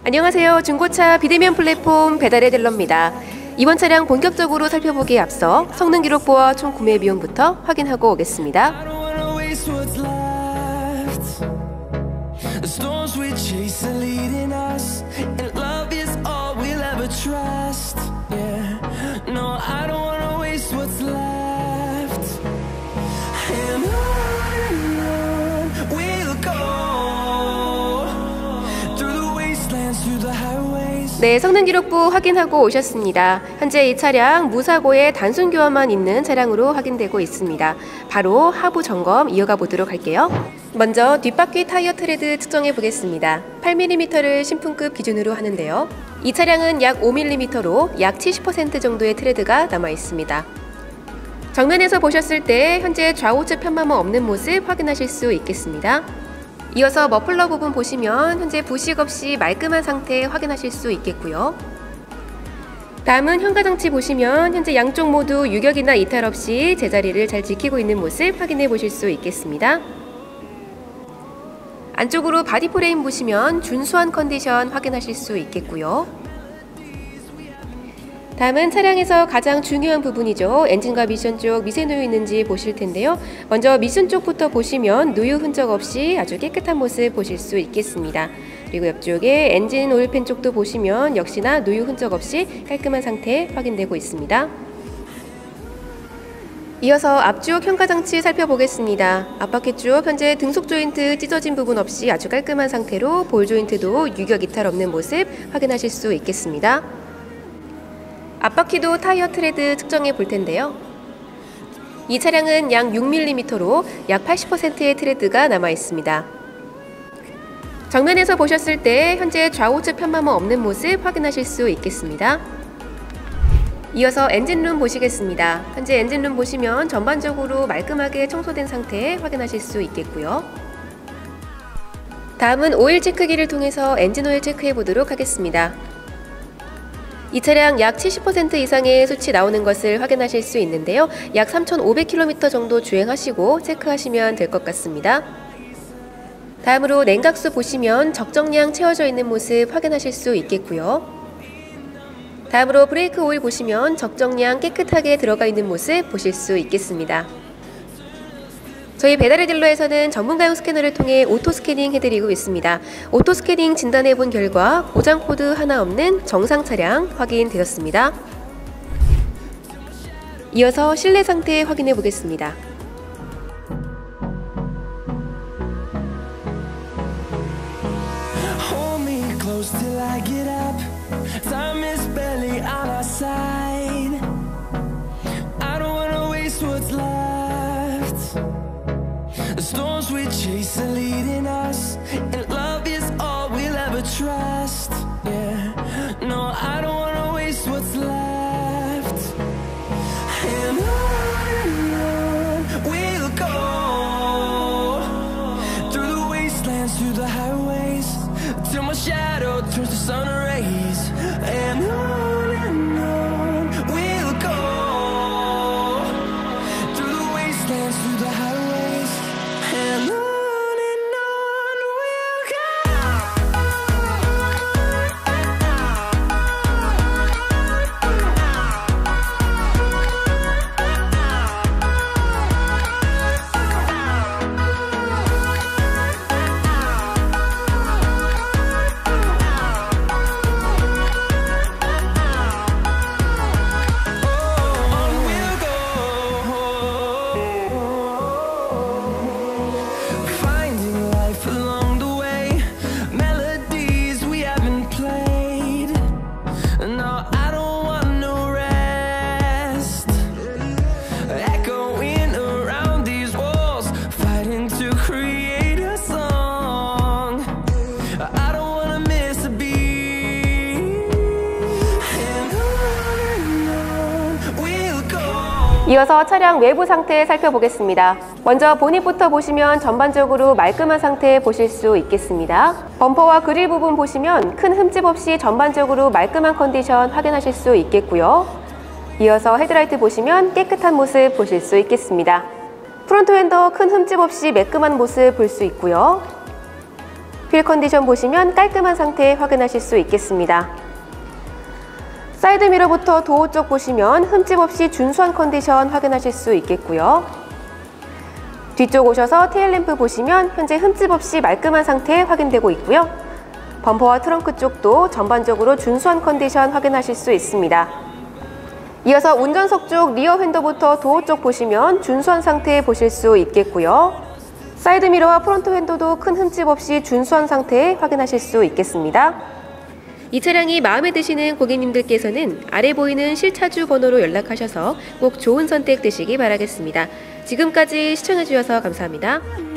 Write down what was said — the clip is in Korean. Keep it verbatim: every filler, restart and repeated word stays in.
안녕하세요. 중고차 비대면 플랫폼 배달의 딜러입니다. 이번 차량 본격적으로 살펴보기에 앞서 성능 기록부와 총 구매 비용부터 확인하고 오겠습니다. 네, 성능 기록부 확인하고 오셨습니다. 현재 이 차량 무사고에 단순 교환만 있는 차량으로 확인되고 있습니다. 바로 하부 점검 이어가 보도록 할게요. 먼저 뒷바퀴 타이어 트레드 측정해 보겠습니다. 팔 밀리미터를 신품급 기준으로 하는데요. 이 차량은 약 오 밀리미터로 약 칠십 퍼센트 정도의 트레드가 남아 있습니다. 정면에서 보셨을 때 현재 좌우측 편마모 없는 모습 확인하실 수 있겠습니다. 이어서 머플러 부분 보시면 현재 부식 없이 말끔한 상태 확인하실 수 있겠고요. 다음은 현가장치 보시면 현재 양쪽 모두 유격이나 이탈 없이 제자리를 잘 지키고 있는 모습 확인해 보실 수 있겠습니다. 안쪽으로 바디 프레임 보시면 준수한 컨디션 확인하실 수 있겠고요. 다음은 차량에서 가장 중요한 부분이죠. 엔진과 미션 쪽 미세 누유 있는지 보실 텐데요. 먼저 미션 쪽부터 보시면 누유 흔적 없이 아주 깨끗한 모습 보실 수 있겠습니다. 그리고 옆쪽에 엔진 오일팬 쪽도 보시면 역시나 누유 흔적 없이 깔끔한 상태 확인되고 있습니다. 이어서 앞쪽 현가장치 살펴보겠습니다. 앞바퀴 쪽 현재 등속 조인트 찢어진 부분 없이 아주 깔끔한 상태로 볼 조인트도 유격 이탈 없는 모습 확인하실 수 있겠습니다. 앞바퀴도 타이어 트레드 측정해 볼 텐데요. 이 차량은 약 육 밀리미터로 약 팔십 퍼센트의 트레드가 남아 있습니다. 정면에서 보셨을 때 현재 좌우측 편마모 없는 모습 확인하실 수 있겠습니다. 이어서 엔진룸 보시겠습니다. 현재 엔진룸 보시면 전반적으로 말끔하게 청소된 상태 확인하실 수 있겠고요. 다음은 오일 체크기를 통해서 엔진 오일 체크해 보도록 하겠습니다. 이 차량 약 칠십 퍼센트 이상의 수치 나오는 것을 확인하실 수 있는데요. 약 삼천오백 킬로미터 정도 주행하시고 체크하시면 될 것 같습니다. 다음으로 냉각수 보시면 적정량 채워져 있는 모습 확인하실 수 있겠고요. 다음으로 브레이크 오일 보시면 적정량 깨끗하게 들어가 있는 모습 보실 수 있겠습니다. 저희 배달의 딜러에서는 전문가용 스캐너를 통해 오토 스캐닝 해드리고 있습니다. 오토 스캐닝 진단해 본 결과 고장 코드 하나 없는 정상 차량 확인되었습니다. 이어서 실내 상태 확인해 보겠습니다. The storms we chase are leading us, and love is all we'll ever trust. Yeah, no, I don't wanna waste what's left. And on and on we'll go, through the wastelands, through the highways, till my shadow turns to sun rays. And on and on we'll go, through the wastelands, through the highways. And on and on we'll go. On we'll go. Finding life along the way, melodies we haven't played. No, I don't want no rest. Echoing around these walls, fighting to create a song. I don't wanna miss a beat. And on and on we'll go. 이어서 차량 외부 상태 살펴보겠습니다. 먼저 보닛부터 보시면 전반적으로 말끔한 상태 보실 수 있겠습니다. 범퍼와 그릴 부분 보시면 큰 흠집 없이 전반적으로 말끔한 컨디션 확인하실 수 있겠고요. 이어서 헤드라이트 보시면 깨끗한 모습 보실 수 있겠습니다. 프론트 휀더 큰 흠집 없이 매끈한 모습 볼 수 있고요. 휠 컨디션 보시면 깔끔한 상태 확인하실 수 있겠습니다. 사이드미러부터 도어 쪽 보시면 흠집 없이 준수한 컨디션 확인하실 수 있겠고요. 뒤쪽 오셔서 테일램프 보시면 현재 흠집 없이 말끔한 상태 확인되고 있고요. 범퍼와 트렁크 쪽도 전반적으로 준수한 컨디션 확인하실 수 있습니다. 이어서 운전석 쪽 리어 윈도부터 도어 쪽 보시면 준수한 상태 보실 수 있겠고요. 사이드미러와 프론트 윈도도 큰 흠집 없이 준수한 상태 확인하실 수 있겠습니다. 이 차량이 마음에 드시는 고객님들께서는 아래 보이는 실차주 번호로 연락하셔서 꼭 좋은 선택 되시기 바라겠습니다. 지금까지 시청해주셔서 감사합니다.